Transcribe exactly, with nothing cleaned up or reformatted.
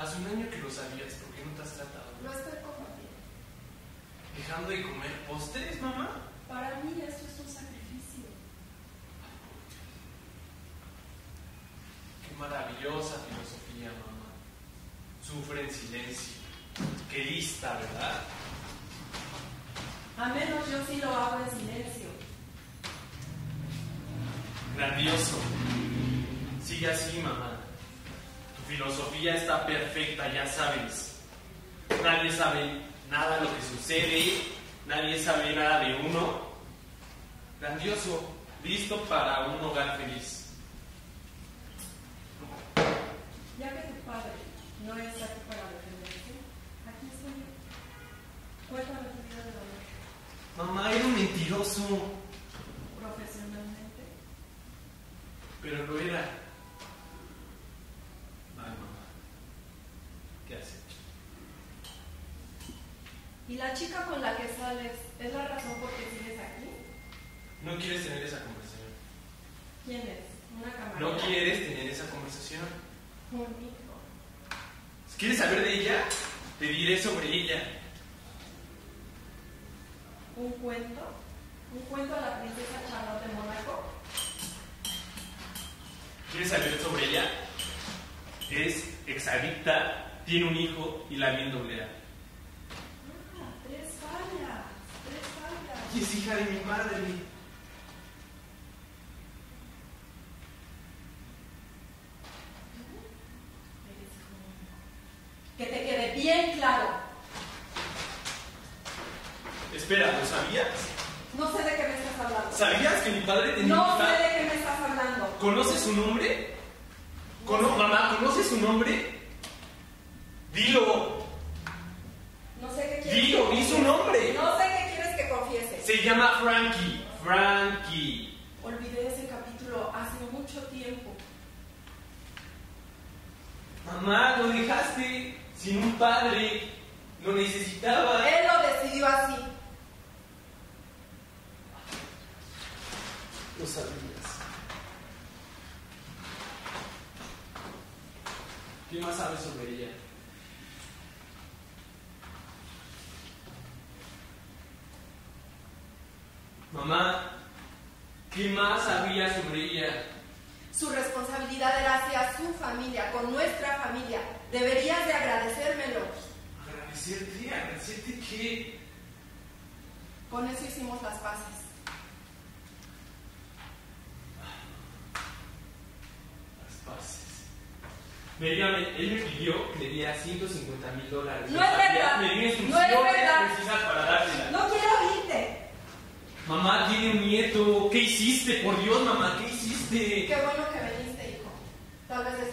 Hace un año que lo sabías, ¿por qué no te has tratado? Lo estoy combatiendo. Dejando de comer postres, mamá. Para mí esto es un sacrificio. Qué maravillosa filosofía, mamá. Sufre en silencio. Qué lista, ¿verdad? A menos yo sí lo hago en silencio. Grandioso. Sigue así, mamá. Tu filosofía está perfecta, ya sabes. Nadie sabe nada de lo que sucede. Nadie sabe nada de uno. Grandioso. Listo para un hogar feliz. Ya que tu padre no está aquí para defenderse, aquí estoy yo. Cuéntame tu vida de dolor. Mamá, era un mentiroso. Profesionalmente. Pero lo era. Ay, mamá. ¿Qué has hecho? ¿Y la chica con la que sales es la razón por qué sigues aquí? No quieres tener esa conversación. ¿Quién es? ¿Una camarera? No quieres tener esa conversación. Un hijo. ¿Quieres saber de ella? Te diré sobre ella. ¿Un cuento? ¿Un cuento a la princesa Charlotte de Mónaco? ¿Quieres saber sobre ella? Es exadicta, tiene un hijo y la bien doblea. Ah, tres fallas. Tres fallas. Y es hija de mi madre. Que te quede bien claro. Espera, ¿lo sabías? No sé de qué me estás hablando. ¿Sabías que mi padre tenía No una sé hija? de qué me estás hablando. ¿Conoces su nombre? ¿Cono- Mamá, ¿conoces su nombre? Dilo. No sé qué quieres. Dilo, que di su confiese. nombre. No sé qué quieres que confiese. Se llama Frankie. Frankie. Olvidé ese capítulo hace mucho tiempo. Mamá, lo dejaste sin un padre. Lo necesitaba. Él lo decidió así. Lo sabías. ¿Qué más sabes sobre ella? Mamá, ¿qué más sabías sobre ella? Su responsabilidad era hacia su familia, con nuestra familia. Deberías de agradecérmelo. ¿Agradecerte? ¿Agradecerte qué? Con eso hicimos las paces. Las paces. Me dio- él me pidió que le diera ciento cincuenta mil dólares. No es verdad. Me dio No es instrucciones verdad. precisas para dársela. No quiero oírte. Mamá, tiene un nieto. ¿Qué hiciste? Por Dios, mamá, ¿qué hiciste? Qué bueno que viniste, hijo. Tal vez